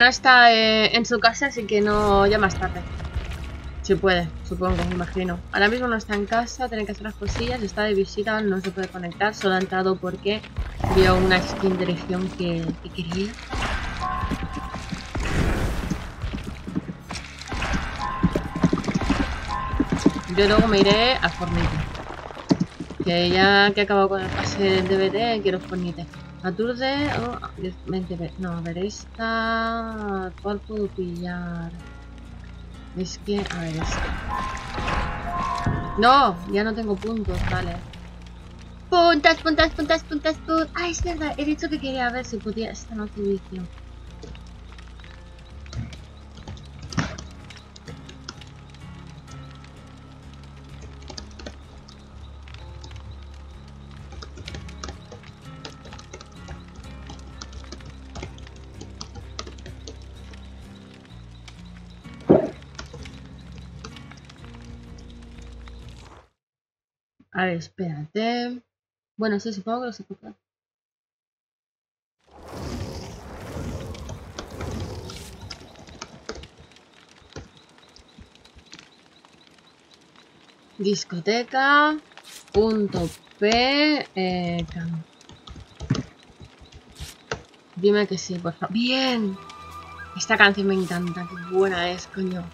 No está en su casa, así que no, ya más tarde. Si puede, supongo, me imagino. Ahora mismo no está en casa, tiene que hacer las cosillas, está de visita, no se puede conectar. Solo ha entrado porque vio una skin de legión que quería. Yo luego me iré a Fornite. Que ya que he acabado con el pase del DVD, quiero Fornite. Aturde, oh, 20, no, a ver, esta... ¿Cuál puedo pillar? Es que, a ver, esta. No, ya no tengo puntos, vale. Puntas. Ah, es verdad, he dicho que quería ver si podía esta noche vicio. A ver, espérate. Bueno, sí, supongo que lo sé tocar. Discoteca. Punto P. Dime que sí, por favor. ¡Bien! Esta canción me encanta. Qué buena es, coño.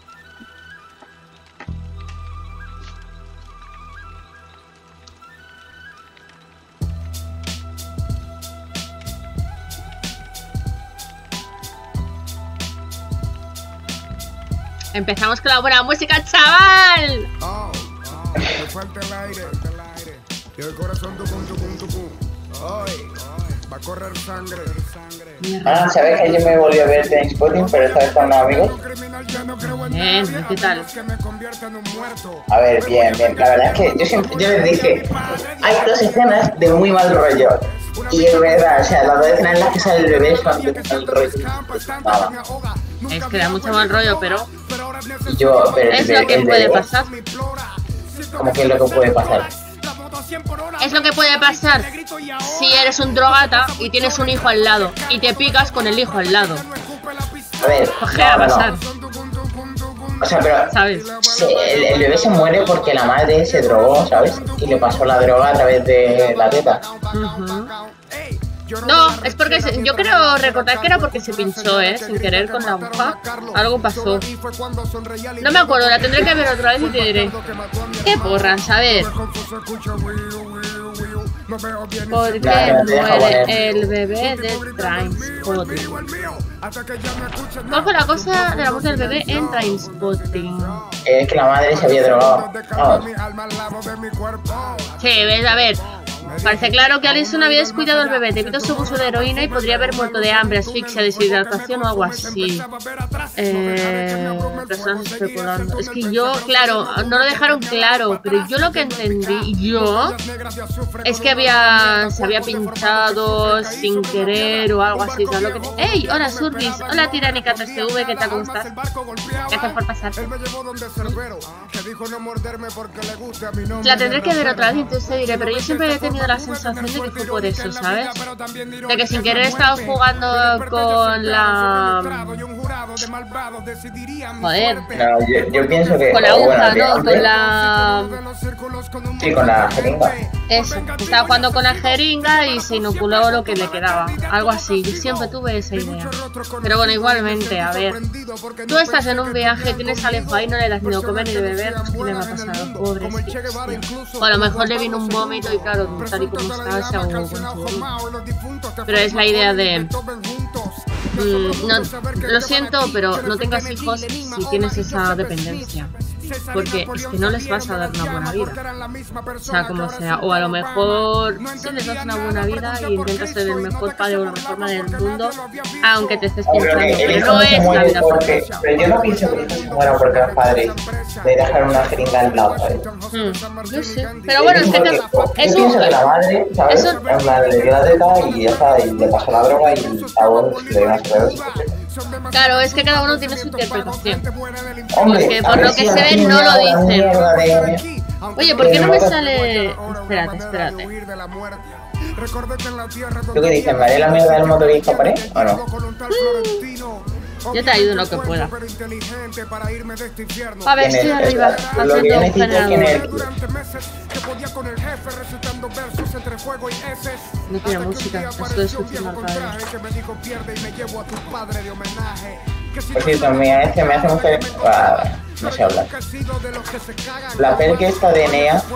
Empezamos con la buena música, chaval. Me falta el aire. Y el corazón tucum. Ay, va a correr sangre. Sabes que yo me volví a ver Trainspotting, pero esta vez con unos amigos. Bien, ¿qué tal? A ver, bien. La verdad es que yo les dije, hay dos escenas de muy mal rollo. Y es verdad, o sea, las dos escenas en las que sale el bebé son de mal rollo. Nada. Es que da mucho mal rollo, pero es lo que puede pasar. ¿Cómo que es lo que puede pasar? Es lo que puede pasar si eres un drogata y tienes un hijo al lado y te picas con el hijo al lado. A ver, ¿qué va a pasar? O sea, pero ¿sabes? El bebé se muere porque la madre se drogó, ¿sabes? Y le pasó la droga a través de la teta. No, es porque yo creo recordar que era porque se pinchó, sin querer con la aguja. Algo pasó. No me acuerdo, la tendré que ver otra vez y te diré. ¿Qué porras? A ver. ¿Por qué muere el bebé de Trainspotting? Cojo la cosa de la muerte del bebé en Trainspotting. Es que la madre se había drogado. Vamos. Sí, ves, a ver. Parece claro que Alison había descuidado al bebé debido a su uso de heroína y podría haber muerto de hambre, asfixia, deshidratación o algo así. Personas especulando. Es que yo, claro, no lo dejaron claro, pero yo lo que entendí, es que se había pinchado sin querer o algo así. ¿Sabes lo que ¡Ey! Hola, Surbis. Hola, Tiránica 3TV. ¿Qué tal? ¿Cómo estás? Gracias por pasar. La tendré que ver otra vez y entonces te diré, pero yo siempre he tenido la sensación de que fue por eso, ¿sabes? De que sin querer he estado jugando con la... Joder. No, yo pienso que... Con la aguja, ¿no? Con la... Sí, con la jeringa. Eso, estaba jugando con la jeringa y se inoculó lo que le quedaba. Algo así, yo siempre tuve esa idea. Pero bueno, igualmente, a ver. Tú estás en un viaje, tienes al hijo ahí, no le das ni de comer ni de beber. ¿Qué le va a pasar? Pobre. O a lo mejor le vino un vómito y claro, tal y como está, se ahogó con su... Pero es la idea de... no, lo siento, pero no tengas hijos si tienes esa dependencia. Porque es que no les vas a dar una buena vida. O sea, como sea. O a lo mejor sí les das una buena vida y intentas ser el mejor padre o la mejor madre del mundo, aunque te estés pinchando. Pero no es la vida perfecta. Pero yo no pienso que se muera porque los padres le dejaron una jeringa al lado, ¿sabes? Yo sé. Pero bueno, es que yo pienso que la madre, ¿sabes? La madre le dio la teta y ya está, y le pasó la droga y ahora le dio una sobredosis. Claro, es que cada uno tiene su interpretación. Hombre, porque por lo que se ve no lo dicen. Oye, ¿por qué no me sale...? Espérate. ¿Tú qué dices? ¿Me haré la mierda del motorista por ahí o no? Yo te ayudo en lo que pueda. A ver, estoy arriba, Lo que yo haciendo un necesito es que generador. No tiene música, estoy escuchando al padre. Por cierto, mira, este me hace mucho... no sé hablar. La peli que está de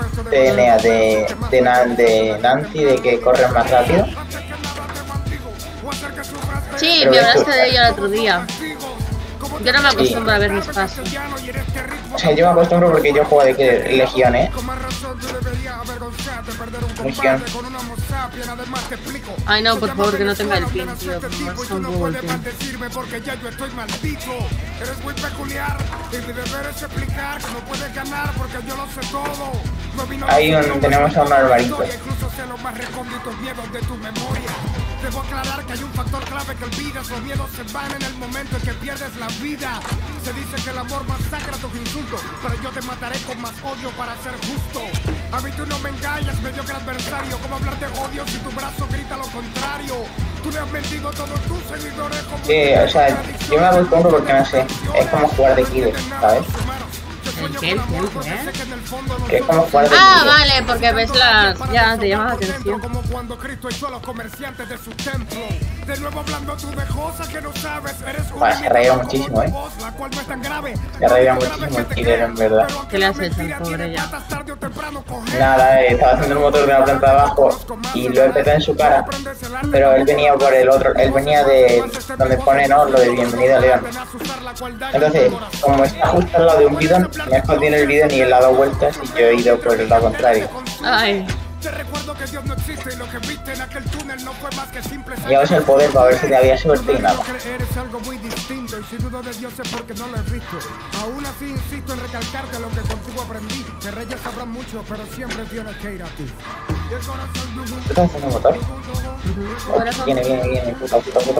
Nancy, de que corre más rápido. Sí, Pero me esto- hablaste de ella el otro día. Yo no me acostumbro a ver mis pasos. O sea, yo me acostumbro porque yo juego de que Legión, ¿eh? Legión. Ay no, por favor, que no tenga el pin, tío. Me molesta un huevo el pin. Tenemos a un arbarito. Debo aclarar que hay un factor clave que olvidas. Los miedos se van en el momento en que pierdes la vida. Se dice que el amor masacra tus insultos, pero yo te mataré con más odio para ser justo. A mí tú no me engañas, mediocre adversario. ¿Cómo hablar de odio si tu brazo grita lo contrario? Tú le has mentido a todos tus seguidores como... O sea, yo me acostumbro porque no sé. Es como jugar de Killer, ¿sabes? ¿El qué? ¿El qué? ¿El qué? Es como jugar de Ah, Killer. vale, porque ves las... Ya, te llama la atención. Como cuando Cristo echó a los comerciantes de su templo. De nuevo hablando tú de cosas que no sabes. Eres un Buah, se reía muchísimo, ¿eh? la cual no es tan grave. Se reía muchísimo el Killer, en verdad. ¿Qué le has hecho al pobre ya? Nada, estaba haciendo el motor de la planta de abajo y lo empezó en su cara, pero él venía por el otro, él venía de donde pone, ¿no?, lo de Bienvenido a León. Entonces, como está justo al lado de un bidón, me he escondido en el bidón y él ha dado vueltas y yo he ido por el lado contrario. Ay, Te recuerdo que Dios no existe y lo que viste en aquel túnel no fue más que simple. Y vamos al poder para ver si te había suerte y nada. Eres algo muy distinto y si dudo de Dios es porque no lo he visto. Aún así insisto en recalcarte lo que contigo aprendí. Que reyes sabrán mucho, pero siempre tienes que ir a ti. Y el corazón ¿Tú estás haciendo el motor? Oh, viene, puta.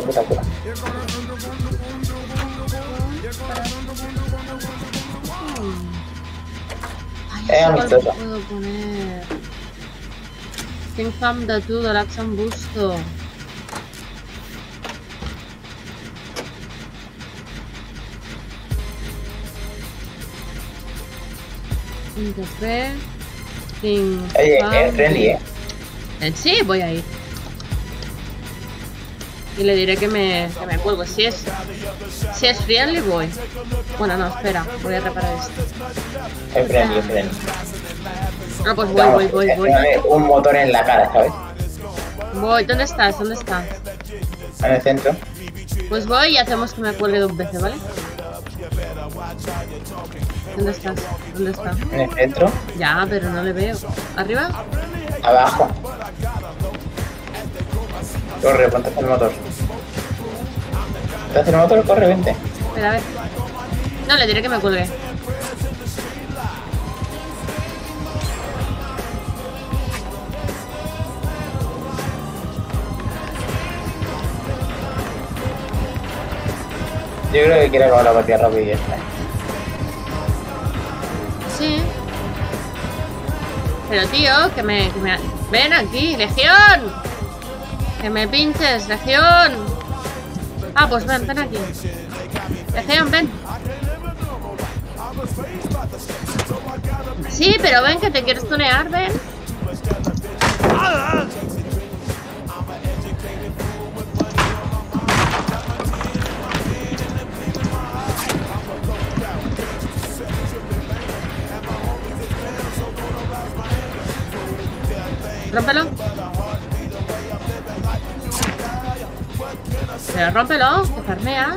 Ay, Amistosa. ¿cuál puedo poner? Tinc fam de tu, de l'Axan Busto. Tinc café. Tinc Oye, fam. es friendly, ¿eh? Sí, voy a ir. Y le diré que me cuelgo. Si es friendly, voy. Bueno, no, espera. Voy a reparar esto. Es friendly. No, pues Vamos, voy. tiene un motor en la cara, ¿sabes? Voy. ¿Dónde estás? ¿Dónde estás? En el centro. Pues voy y hacemos que me cuelgue 2 veces, ¿vale? ¿Dónde estás? ¿Dónde está? En el centro. Ya, pero no le veo. ¿Arriba? Abajo. Corre, ponte el motor. ¿Te hace el motor? Corre, vente. Espera, a ver. No, le diré que me cuelgue. Yo creo que quiere acabar la partida rápido y ya está. Sí. Pero tío, que me... ¡Ven aquí, Legión! ¡Que me pinches, Legión! Ah, pues ven aquí. Legión, ven. Sí, pero ven, que te quieres tunear, ven. Rómpelo. Pero rómpelo, que farmeas.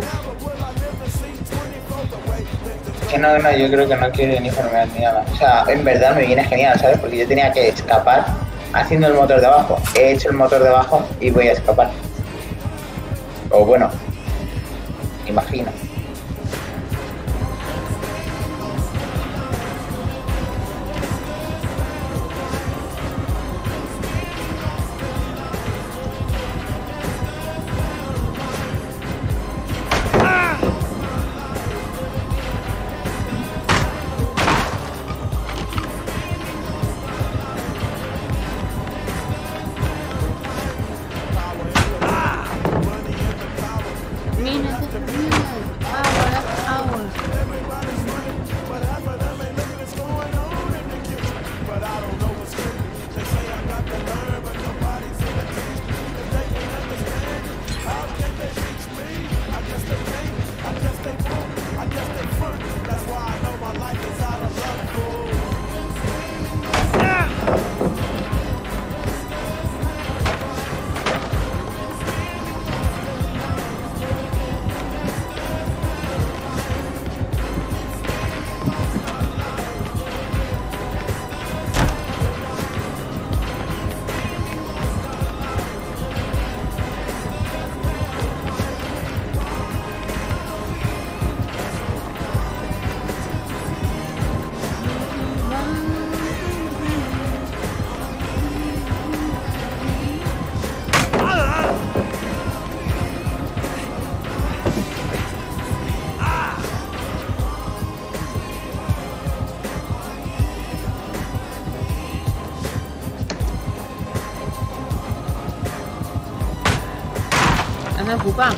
Que no, yo creo que no quiere ni farmear ni nada. O sea, en verdad me viene genial, ¿sabes? Porque yo tenía que escapar haciendo el motor de abajo. He hecho el motor de abajo y voy a escapar. O bueno, imagino. pupa.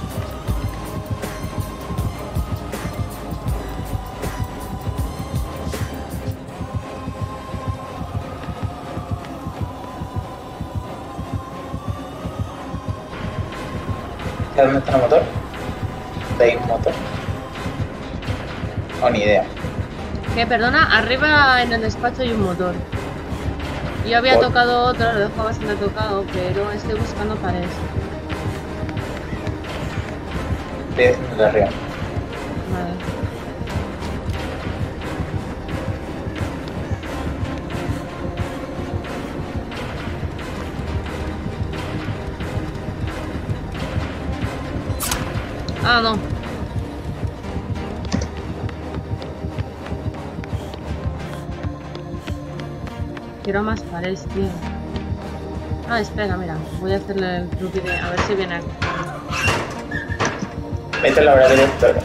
¿Dónde está el motor? ¿Hay un motor? Oh, ni idea. ¿Qué? Perdona, arriba en el despacho hay un motor. Yo había tocado otro, lo dejo bastante tocado, pero estoy buscando paredes. Estoy haciendo de arriba. Vale. Ah, no. Quiero más paredes, tío. Ah, espera, mira. Voy a hacerle el truque de... A ver si viene aquí. Vete a la hora del director.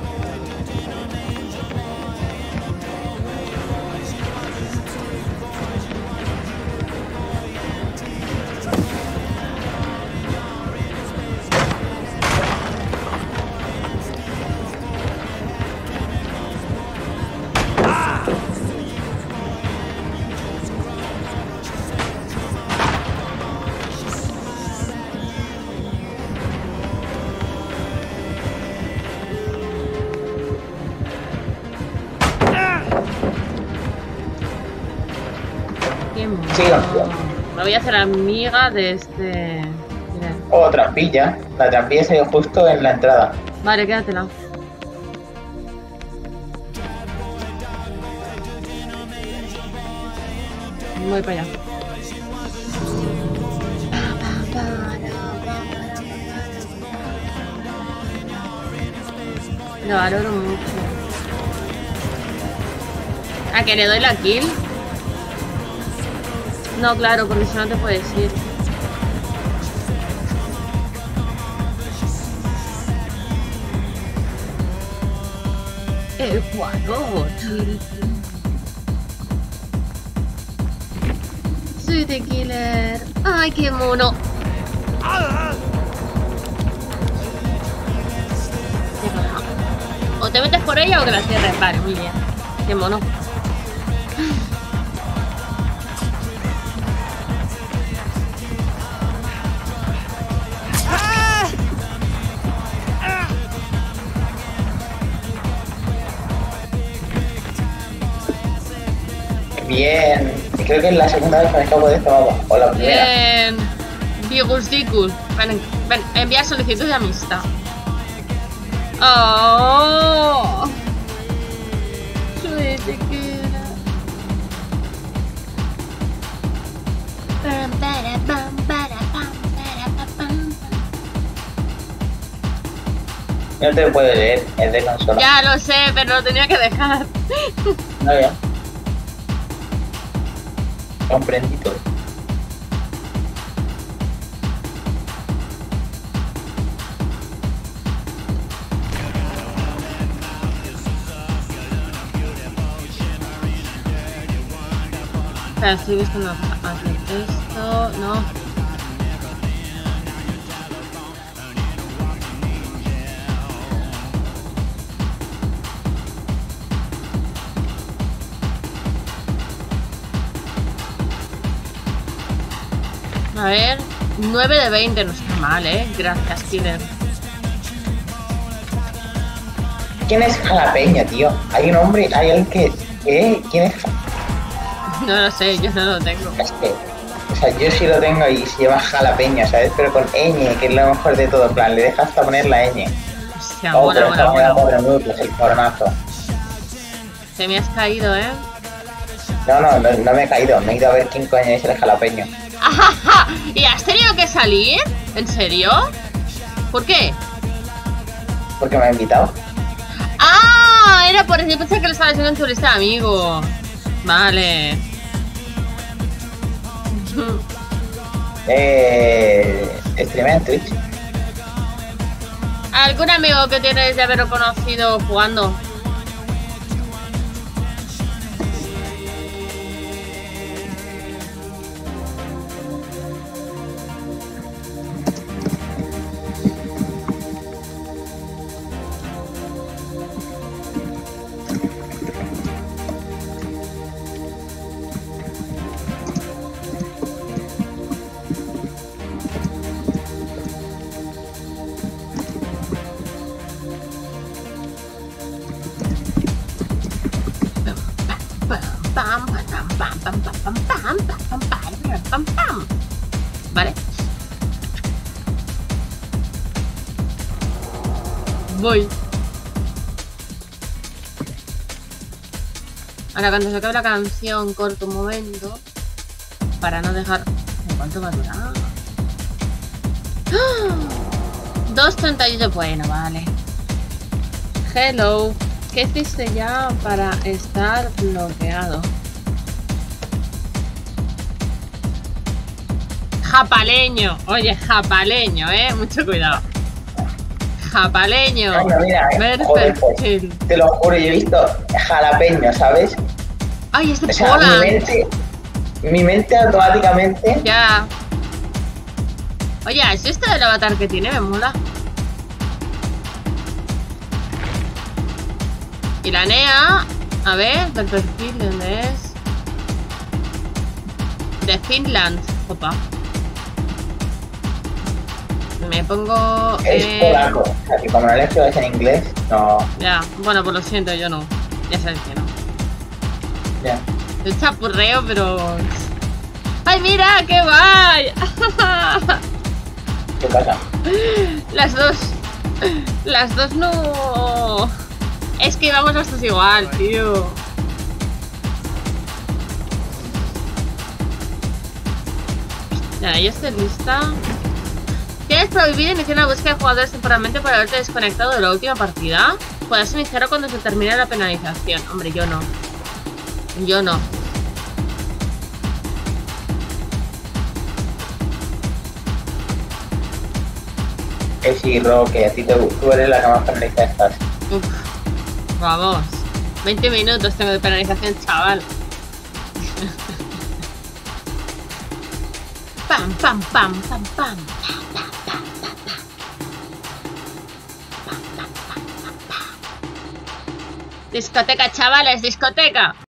Sí, me voy a hacer amiga de este... Mira. Oh, trampilla. La trampilla se dio justo en la entrada. Vale, quédatela. Voy para allá. Lo valoro mucho. ¿A que le doy la kill? No, claro, porque si no te puedes ir. Ecuador. Soy The Killer. Ay, qué mono. O te metes por ella o que la cierres. Vale, muy bien. Qué mono. Bien. Creo que es la segunda vez que me escapo de este mapa. O la primera. Bien. Digus. Ven, enviar solicitud de amistad. Oh. Soy The Killer. No te puedo leer, es de consola. Ya lo sé, pero lo tenía que dejar. No, ya. Comprendí todo. Espera, estoy buscando aquí. Esto, no. A ver, 9 de 20, no está mal, Gracias, Killer. ¿Quién es Jalapeña, tío? Hay un hombre, hay alguien que... ¿Quién es? No lo sé, yo no lo tengo. Es que, o sea, yo sí lo tengo y se llama Jalapeña, ¿sabes? Pero con ñ, que es lo mejor de todo. En plan, le deja hasta poner la ñ. Hostia, mola. Es el coronazo. Te me has caído, No me he caído. Me he ido a ver quién coño es el jalapeño. Ajaja. ¿Y has tenido que salir? ¿En serio? ¿Por qué? Porque me ha invitado. ¡Ah! Era por eso. Yo pensé que lo estabas haciendo en tu lista de amigos. Vale. Streamé en Twitch. ¿Algún amigo que tienes de haberlo conocido jugando? pam, pam. Vale. Voy. Ahora cuando se acabe la canción corto un momento para no dejar... ¿Cuánto va a durar? ¡Ah! 2:38. Bueno, vale. Hello. ¿Qué hiciste ya para estar bloqueado? Japaleño. Oye, japaleño, mucho cuidado. Japaleño. Ay, no, mira, joder, pues, te lo juro, yo he visto jalapeño, ¿sabes? Ay, es de o sea, Poland. Mi mente automáticamente... Ya. Oye, ¿es este el avatar que tiene? Me mola. Y la NEA... A ver, del perfil, ¿de dónde es? De Finland. Opa. Me pongo... Es polaco. O sea, que como no le escribes en inglés, no... Ya, bueno, pues lo siento, yo no. Ya sabes que no. Ya. El chapurreo, pero... ¡Ay, mira! ¡Qué guay! ¿Qué pasa? Las dos no... Es que vamos los dos igual, tío. Ya, yo estoy lista. ¿Tienes prohibido iniciar una búsqueda de jugadores temporalmente por haberte desconectado de la última partida? Puedes iniciarlo cuando se termine la penalización. Hombre, yo no. Yo no. Que sí, Ro, que a ti tú eres la que más penalizada estás. Uf, vamos. 20 minutos tengo de penalización, chaval. Pam, pam, pam, pam, pam. Discoteca, chavales, discoteca.